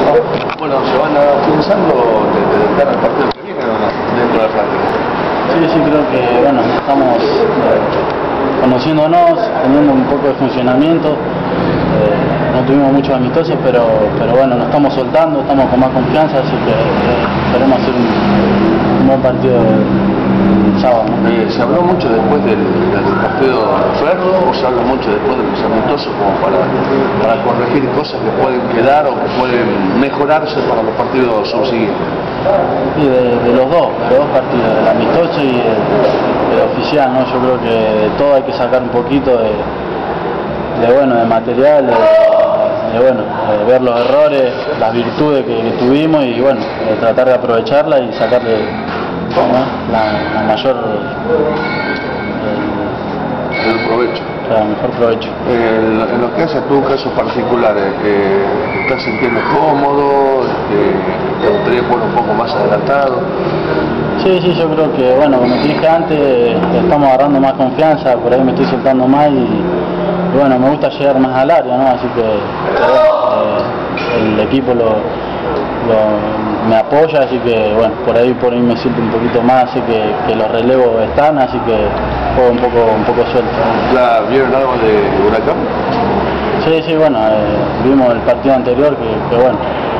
Bueno, ¿se van pensando de cara al partido que viene o no? Dentro de la práctica. Sí, creo que bueno, estamos conociéndonos, teniendo un poco de funcionamiento. No tuvimos muchos amistosos, pero bueno, nos estamos soltando, estamos con más confianza, así que esperemos hacer un buen partido el sábado, ¿no? ¿Se habló mucho después del partido de Ferro o se habla mucho después de los amistosos como para corregir cosas que pueden quedar o que pueden mejorarse para los partidos subsiguientes? Sí, de los dos partidos, el amistoso y el oficial, ¿no? Yo creo que de todo hay que sacar un poquito de material, de ver los errores, las virtudes que tuvimos y bueno, tratar de aprovecharla y sacarle la mayor el provecho. Mejor provecho. En lo que hace a tu caso particular, ¿te estás sintiendo cómodo? ¿Te gustaría jugar un poco más adelantado? Sí, yo creo que, bueno, como te dije antes, estamos agarrando más confianza, por ahí me estoy soltando más y bueno, me gusta llegar más al área, ¿no? Así que el equipo me apoya, así que bueno, por ahí me siento un poquito más, sé que los relevos están, así que juego un poco suelto. ¿Ya vieron algo de Huracán? Sí, bueno, vimos el partido anterior que bueno,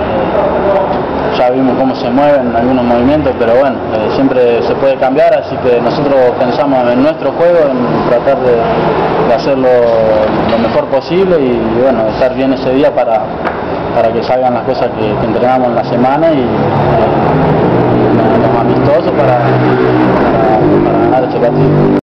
ya vimos cómo se mueven algunos movimientos, pero bueno, siempre se puede cambiar, así que nosotros pensamos en nuestro juego, en tratar de hacerlo lo mejor posible y bueno, estar bien ese día para que salgan las cosas que entrenamos en la semana y los amistosos para ganar este partido.